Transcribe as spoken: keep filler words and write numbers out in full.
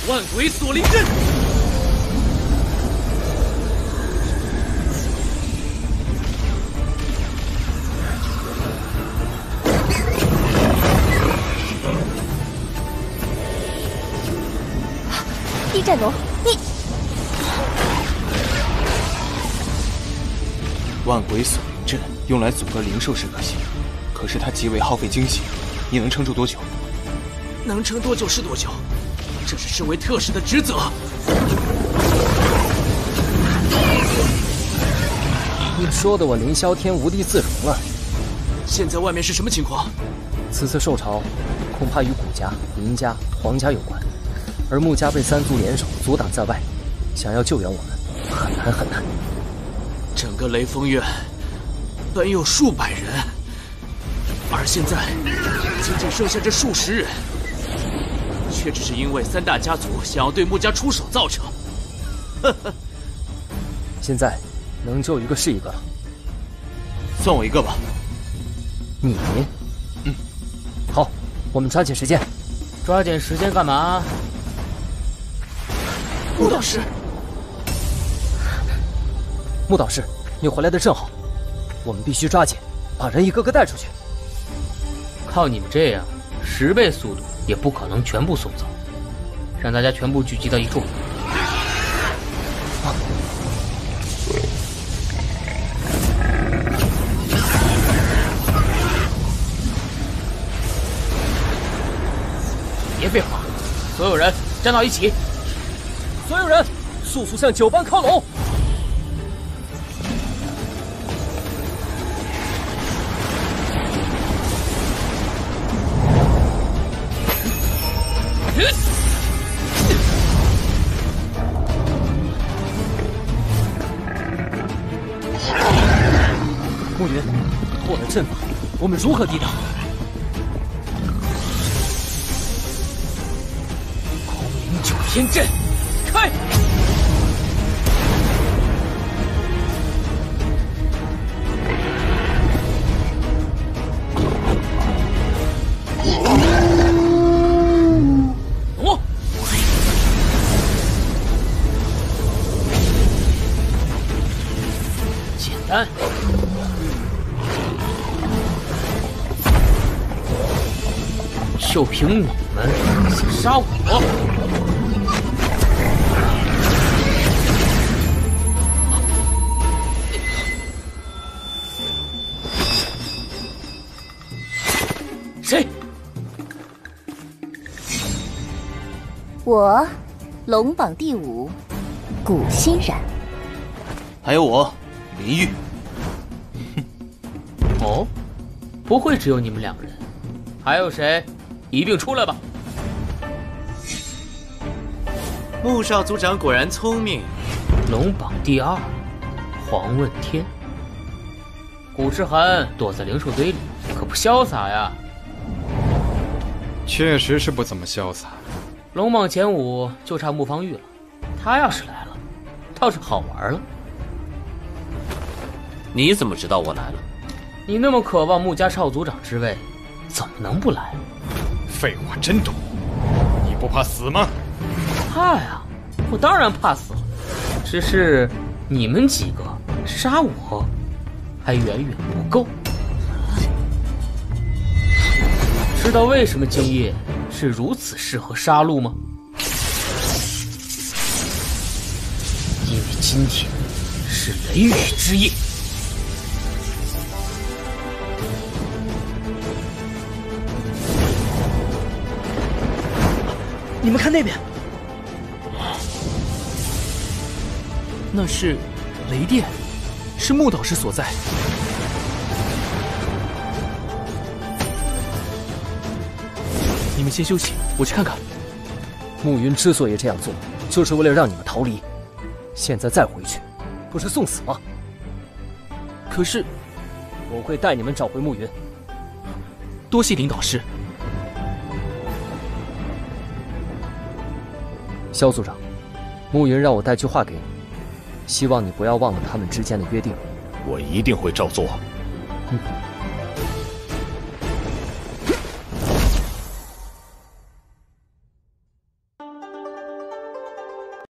万鬼锁灵阵。 地战龙，你万鬼锁灵阵用来阻隔灵兽是可行，可是它极为耗费精血，你能撑住多久？ 能撑多久是多久，这是身为特使的职责。 你说的我凌霄天无地自容了。 现在外面是什么情况？ 此次受潮，恐怕与古家、林家、黄家有关，而穆家被三族联手阻挡在外，想要救援我们，很难很难。 整个雷锋院本有数百人，而现在仅仅剩下这数十人，却只是因为三大家族想要对穆家出手造成。呵呵。 现在能救一个是一个了。 算我一个吧。 你？ 嗯。 好，我们抓紧时间。 抓紧时间干嘛？ 穆导师。 穆导师，你回来的正好，我们必须抓紧，把人一个个带出去。 靠你们这样，十倍速度也不可能全部送走。让大家全部聚集到一处。啊、别废话，所有人站到一起。 所有人，速速向九班靠拢。暮云，破了阵法，我们如何抵挡？ 空灵九天阵，开！ 哦！ 简单。就凭你们想杀我？谁？ 我，龙榜第五，古欣然。 还有我，林玉。 哦，不会只有你们两个人，还有谁？一并出来吧！ 穆少族长果然聪明。 龙榜第二，黄问天。古之寒躲在灵兽堆里，可不潇洒呀。 确实是不怎么潇洒。 龙榜前五就差穆方玉了，他要是来了，倒是好玩了。 你怎么知道我来了？ 你那么渴望穆家少族长之位，怎么能不来？ 废话真多，你不怕死吗？ 怕呀，我当然怕死了。只是你们几个杀我，还远远不够。知道为什么今夜是如此适合杀戮吗？因为今天是雷雨之夜。 你们看那边，那是雷电，是穆导师所在。你们先休息，我去看看。 暮云之所以这样做，就是为了让你们逃离。现在再回去，不是送死吗？ 可是， 我会带你们找回暮云。 多谢林导师。 萧组长，暮云让我带句话给你，希望你不要忘了他们之间的约定。 我一定会照做。 嗯。